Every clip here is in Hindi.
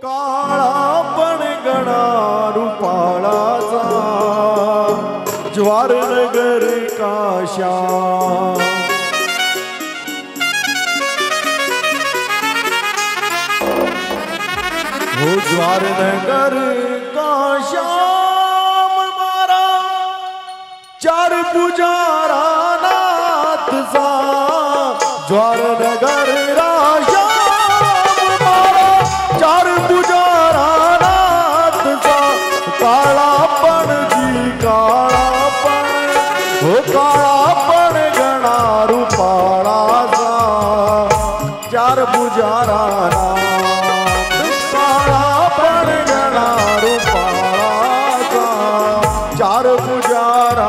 काळा पण गणा रूपाळाचा ज्वार नगर काशा हो ज्वार नगर काशा मारा चार पुजारा नाथचा ज्वार नगर राजा चार पुजारा नाथचा काळा पण जी काळा पण हो काळा पण गणा रूपाळाचा चार पुजारा नाथ काळा पण गणा रूपाळाचा चार पुजारा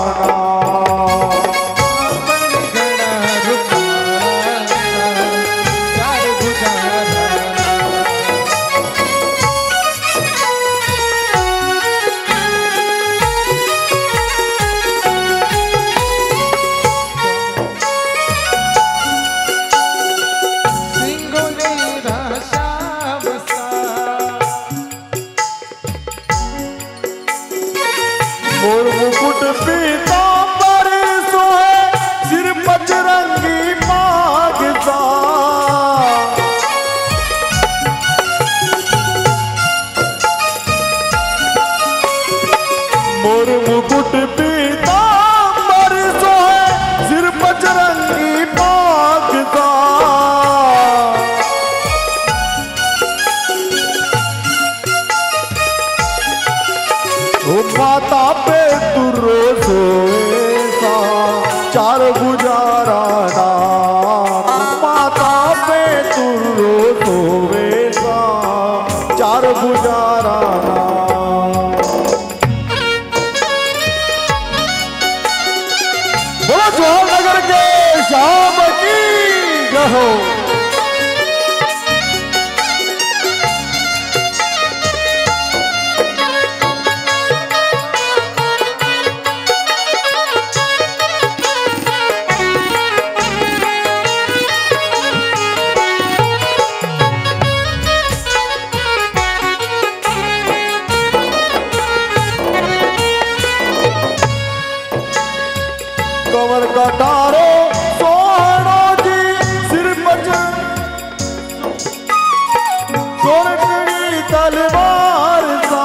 मोर मुकुट पीतांबर सोहे सिर बजरंगी मागचा मोर मुकुट पीतांबर सोहे सिर बजरंगी मागचा माता पे तुरो सोएसा चार गुजारा माता पे तुरो सोएसा चार गुजारा बोलो ज्वार नगर के श्याम की जय हो। कमर कटारो सोहनो जी सिर बचन सोरकड़ी तलवार सा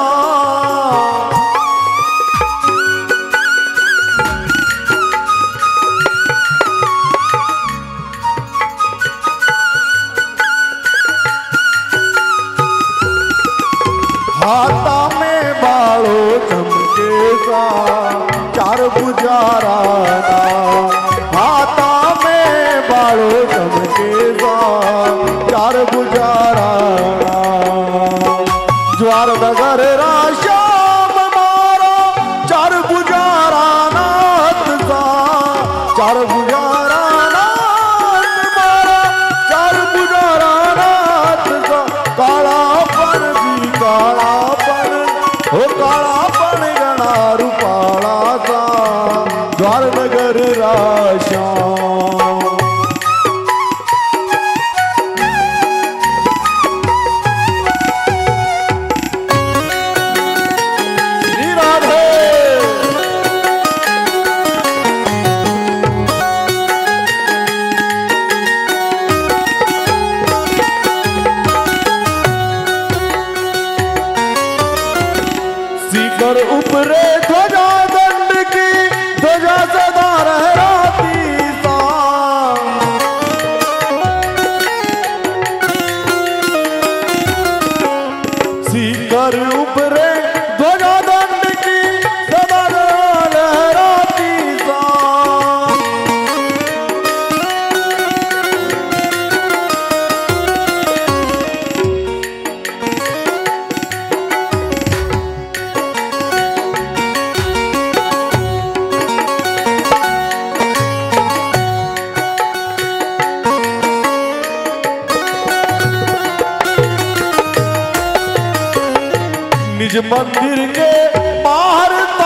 हाथा में बालो चमके सा चार पुजारा हाथा में बालो चमके सा चार पुजारा ज्वार नगर राश्याम मारा चार पुजारा नाथ सा चार पुजारा नाथ मारा चार पुजारा नाथ सा काला पण भी काला पण हो काला पण गणा रूपाळाचा ज्वार नगर राशा सीकर उपरे ध्वजा दंड की ध्वजा सदा लहराती सा सीकर उपरे ध्वजा दंड की सदा लहराती सा निज मंदिर के बाहर